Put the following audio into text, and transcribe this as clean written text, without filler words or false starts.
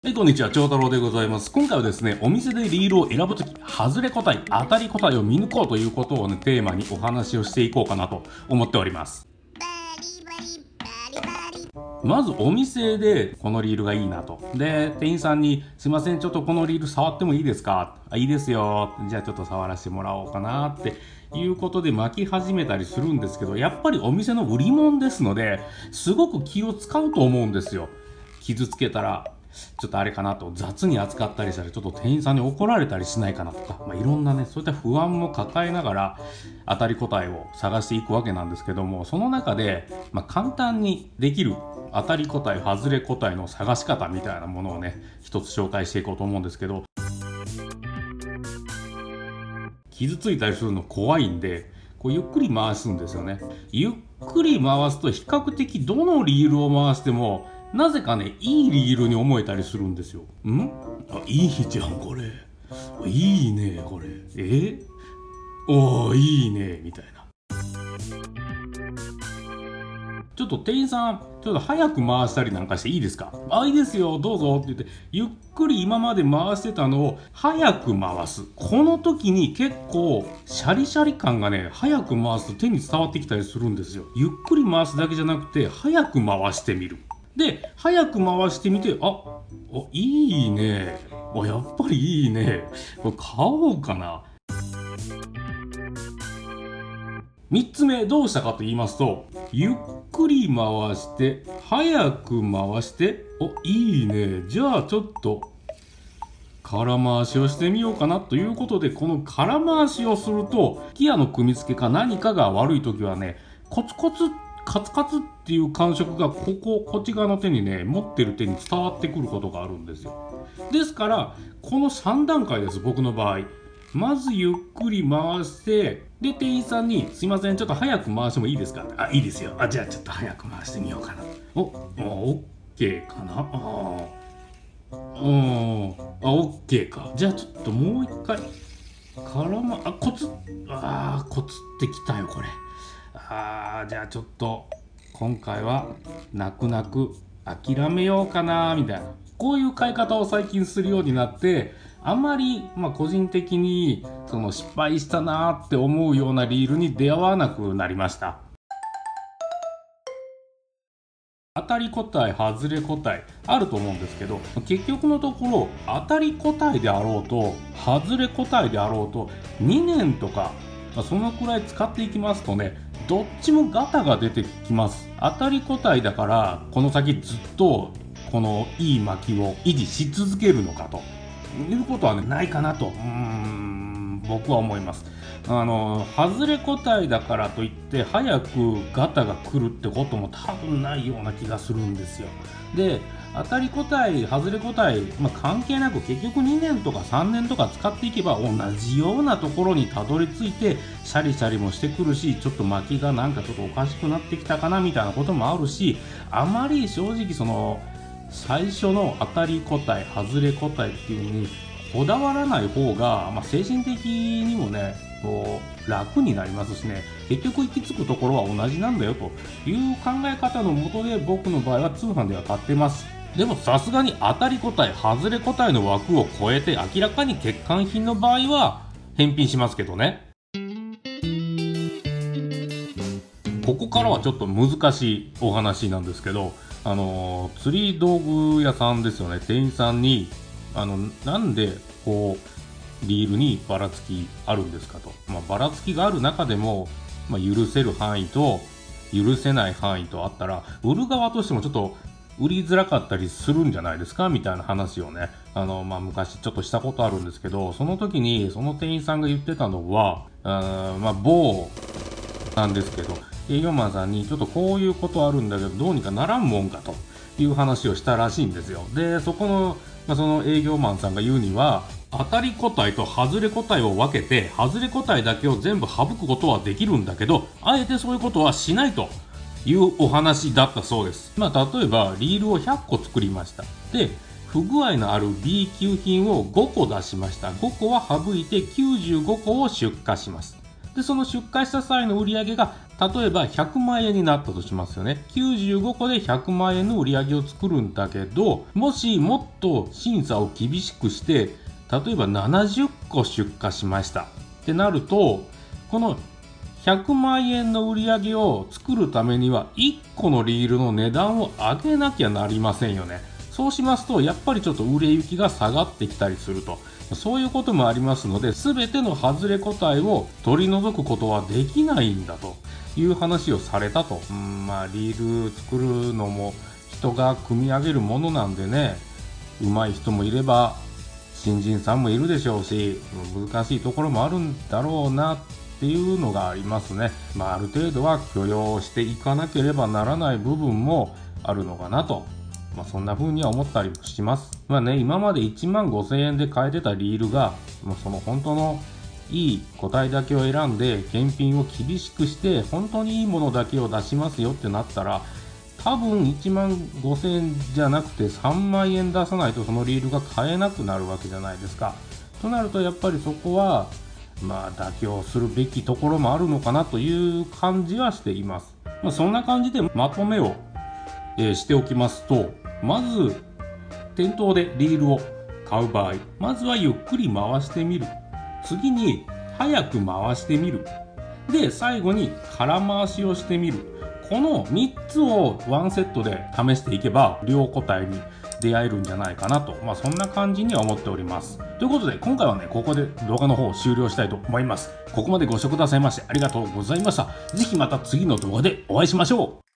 はい、こんにちは、長太郎でございます。今回はですね、お店でリールを選ぶとき、外れ個体、当たり個体を見抜こうということをね、テーマにお話をしていこうかなと思っております。まずお店でこのリールがいいなと。で、店員さんに、すいません、ちょっとこのリール触ってもいいですか？いいですよ。じゃあちょっと触らせてもらおうかなっていうことで巻き始めたりするんですけど、やっぱりお店の売り物ですので、すごく気を使うと思うんですよ。傷つけたら、ちょっとあれかなと、雑に扱ったりしたらちょっと店員さんに怒られたりしないかなとか、いろんなね、そういった不安も抱えながら当たり個体を探していくわけなんですけども、その中で、簡単にできる当たり個体、外れ個体の探し方みたいなものをね、一つ紹介していこうと思うんですけど、傷ついたりするの怖いんで、こうゆっくり回すんですよね。ゆっくり回すと比較的どのリールを回しても、なぜかね、いいリールに思えたりするんですよ。いいじゃん、これ。いいね、これ。いいね、みたいな。ちょっと店員さん、ちょっと早く回したりなんかしていいですか？いいですよ、どうぞって言って、ゆっくり今まで回してたのを早く回す。この時に結構、シャリシャリ感がね、早く回すと手に伝わってきたりするんですよ。ゆっくり回すだけじゃなくて、早く回してみる。で、早く回してみて、いいね。やっぱりいいね。これ買おうかな。3つ目どうしたかと言いますと、ゆっくり回して早く回して、いいね、じゃあちょっと空回しをしてみようかなということで、この空回しをするとギアの組み付けか何かが悪い時はね、コツコツカツカツっていう感触がこっち側の手にね、持ってる手に伝わってくることがあるんですよ。ですからこの3段階です、僕の場合。まずゆっくり回して、で、店員さんに、すいません、ちょっと早く回してもいいですか？いいですよ。じゃあちょっと早く回してみようかな。オッケーかな？オッケーか。じゃあちょっともう一回、コツってきたよ、これ。じゃあちょっと、今回は、泣く泣く諦めようかな、みたいな。こういう買い方を最近するようになって、あんまり、個人的にその失敗したなーって思うようなリールに出会わなくなりました。当たり個体、外れ個体あると思うんですけど、結局のところ当たり個体であろうと外れ個体であろうと2年とかそのくらい使っていきますとね、どっちもガタが出てきます。当たり個体だからこの先ずっとこのいい巻きを維持し続けるのかということはね、ないかなと僕は思います。外れ個体だからといって早くガタが来るってことも多分ないような気がするんですよ。で、当たり個体外れ個体、関係なく結局2年とか3年とか使っていけば同じようなところにたどり着いて、シャリシャリもしてくるし、ちょっと巻きがなんかちょっとおかしくなってきたかなみたいなこともあるし、あまり正直その最初の当たり個体外れ個体っていうのにこだわらない方が、精神的にもねこう楽になりますしね、結局行き着くところは同じなんだよという考え方のもとで僕の場合は通販では買ってます。でもさすがに当たり個体外れ個体の枠を超えて明らかに欠陥品の場合は返品しますけどね。ここからはちょっと難しいお話なんですけど、釣り道具屋さんですよね。店員さんになんでこうリールにばらつきあるんですかと、ばらつきがある中でも、許せる範囲と許せない範囲とあったら、売る側としてもちょっと売りづらかったりするんじゃないですかみたいな話をね、昔ちょっとしたことあるんですけど、その時にその店員さんが言ってたのは、某なんですけど、営業マンさんにちょっとこういうことあるんだけどどうにかならんもんかという話をしたらしいんですよ。で、その営業マンさんが言うには、当たり個体と外れ個体を分けて外れ個体だけを全部省くことはできるんだけど、あえてそういうことはしないというお話だったそうです。例えばリールを100個作りました。で、不具合のある B 級品を5個出しました。5個は省いて95個を出荷します。 で、その出荷した際の売り上げが、例えば100万円になったとしますよね。95個で100万円の売り上げを作るんだけど、もしもっと審査を厳しくして、例えば70個出荷しましたってなると、この100万円の売り上げを作るためには1個のリールの値段を上げなきゃなりませんよね。そうしますとやっぱりちょっと売れ行きが下がってきたりすると、そういうこともありますので、全ての外れ個体を取り除くことはできないんだという話をされたと。リール作るのも人が組み上げるものなんでね、上手い人もいれば新人さんもいるでしょうし、難しいところもあるんだろうなっていうのがありますね。ある程度は許容していかなければならない部分もあるのかなと。そんな風には思ったりもします。今まで1万5000円で買えてたリールが、その本当のいい個体だけを選んで検品を厳しくして本当にいいものだけを出しますよってなったら、多分1万5000円じゃなくて3万円出さないとそのリールが買えなくなるわけじゃないですか。となるとやっぱりそこは妥協するべきところもあるのかなという感じはしています。そんな感じでまとめを、しておきますと、まず店頭でリールを買う場合、まずはゆっくり回してみる。次に早く回してみる。で、最後に空回しをしてみる。この3つをワンセットで試していけば両個体に出会えるんじゃないかなと、そんな感じには思っております。ということで今回はね、ここで動画の方を終了したいと思います。ここまでご視聴くださいましてありがとうございました。ぜひまた次の動画でお会いしましょう。